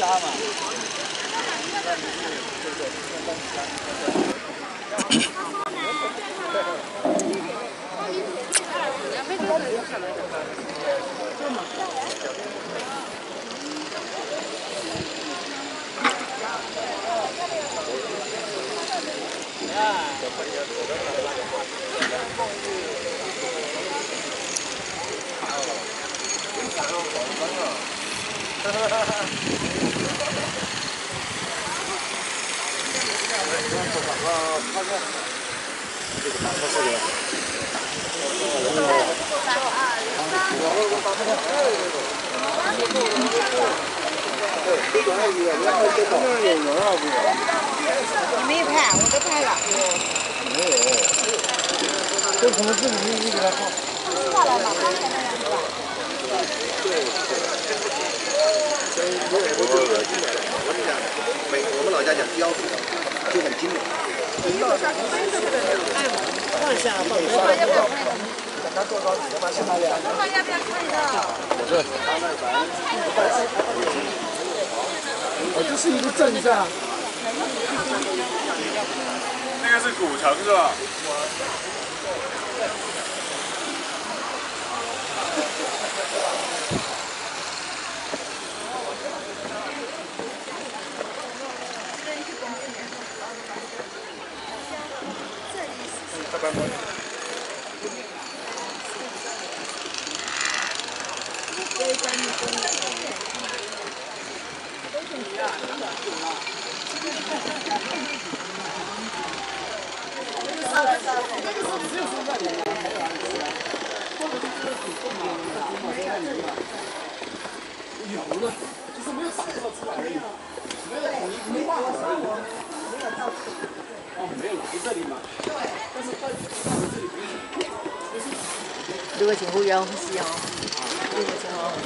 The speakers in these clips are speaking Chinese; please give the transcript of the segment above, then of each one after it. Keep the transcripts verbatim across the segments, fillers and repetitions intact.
沙嘛。 你没拍，我都拍了。 没有，这可能自己你你给他放。 下来吧，刚才那样是吧？ 我们讲北，我们老家讲雕塑，就很精美。 哎，放下，放下。要不要拍的？老板要不要拍的？ 我这。哦，这是一个镇是吧？ 那个是古城是吧？ 有了，就是没有扫到出来而已，没有统一没画好而已。哦，没有来这里嘛？对。但是到到这里不是。 这个请服务员呼吸啊。这个请好。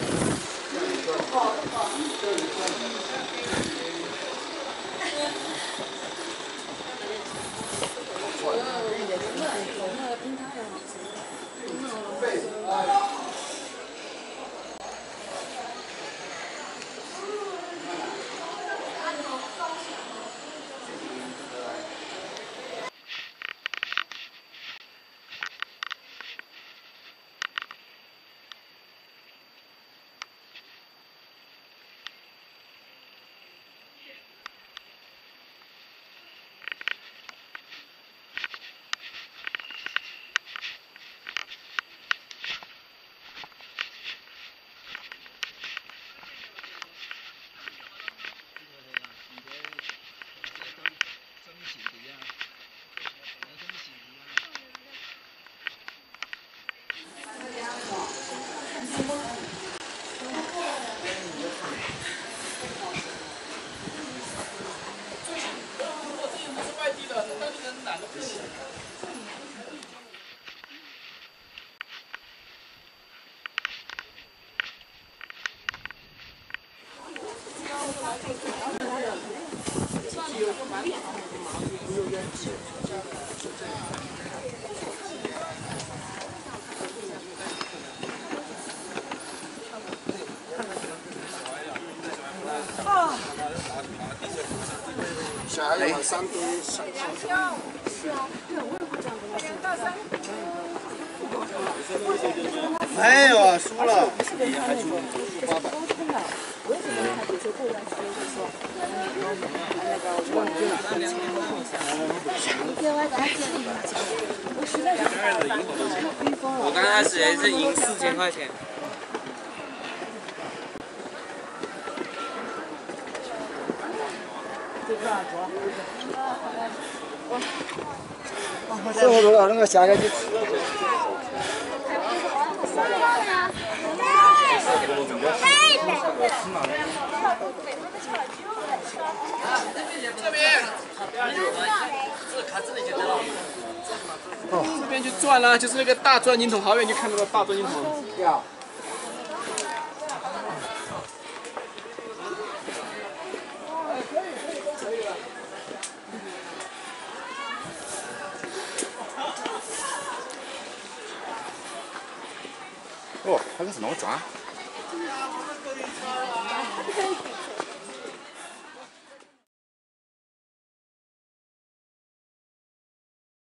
小孩往山东上去。 没有啊，输了。 我刚开始也是赢四千块钱。 最后多少那个下个去吃。 这边，哦，这边就转了，就是那个大转经筒，好远就看到了大转经筒。 哦，还有个什么转？